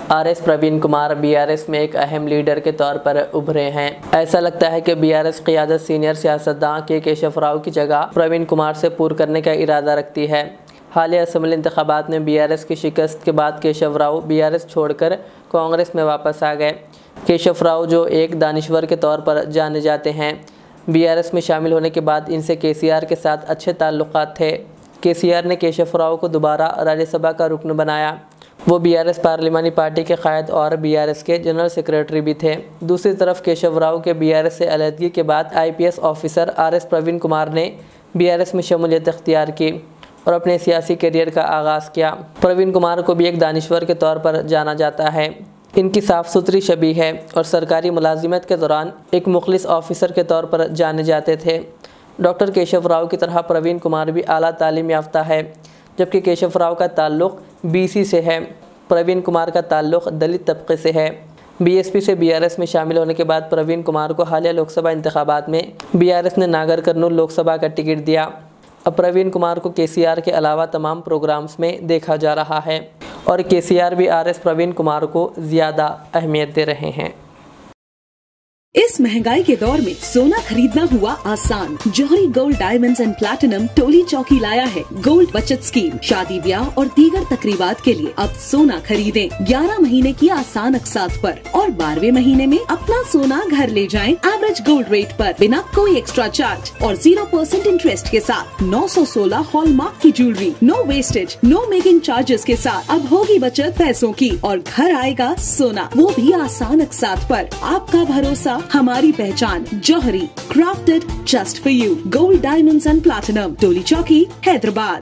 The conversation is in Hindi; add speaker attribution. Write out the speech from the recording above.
Speaker 1: आरएस प्रवीण कुमार बीआरएस में एक अहम लीडर के तौर पर उभरे हैं। ऐसा लगता है कि बीआरएस क़ियादत सीनियर सियासतदान के केशव राव की जगह प्रवीण कुमार से पूर्व करने का इरादा रखती है। हालिया असेंबली इंतखाबात में बीआरएस की शिकस्त के बाद केशव राव बीआरएस छोड़कर कांग्रेस में वापस आ गए। केशव राव जो एक दानिश्वर के तौर पर जाने जाते हैं, बीआरएस में शामिल होने के बाद इनसे केसीआर के साथ अच्छे ताल्लुकात थे। केसीआर ने केशव राव को दोबारा राज्यसभा का रुकन बनाया। वो बीआरएस पार्लिमानी पार्टी के कायद और बीआरएस के जनरल सेक्रेटरी भी थे। दूसरी तरफ केशव राव के बीआरएस से अलहदगी के बाद IPS officer RS Praveen Kumar ने बीआरएस में शमूलियत इख्तियार की और अपने सियासी करियर का आगाज़ किया। प्रवीण कुमार को भी एक दानिश्वर के तौर पर जाना जाता है। इनकी साफ सुथरी छवि है और सरकारी मुलाजिमत के दौरान एक मुखलिस ऑफिसर के तौर पर जाने जाते थे। डॉक्टर केशव राव की तरह प्रवीण कुमार भी आला तालीम याफ्ता है, जबकि केशव राव का ताल्लुक़ बीसी से है। प्रवीण कुमार का ताल्लुक़ दलित तबके से है। बीएसपी से बीआरएस में शामिल होने के बाद प्रवीण कुमार को हालिया लोकसभा इंतखाबात में बीआरएस ने नागर कर्नूल लोकसभा का टिकट दिया। अब प्रवीण कुमार को केसीआर के अलावा तमाम प्रोग्राम्स में देखा जा रहा है और केसीआर भी आरएस प्रवीण कुमार को ज़्यादा अहमियत दे रहे हैं।
Speaker 2: इस महंगाई के दौर में सोना खरीदना हुआ आसान। Jauhari gold diamonds and platinum Toli Chowki लाया है गोल्ड बचत स्कीम। शादी ब्याह और दीगर तकरीबात के लिए अब सोना खरीदें 11 महीने की आसान अक़सात पर और 12वें महीने में अपना सोना घर ले जाएं एवरेज गोल्ड रेट पर बिना कोई एक्स्ट्रा चार्ज और 0% इंटरेस्ट के साथ 916 हॉलमार्क की jewellery, no wastage, no making charges के साथ। अब होगी बचत पैसों की और घर आएगा सोना, वो भी आसान अक़सात पर। आपका भरोसा, हमारी पहचान। Jauhari, crafted just for you. Gold diamonds and platinum, Toli Chowki, Hyderabad.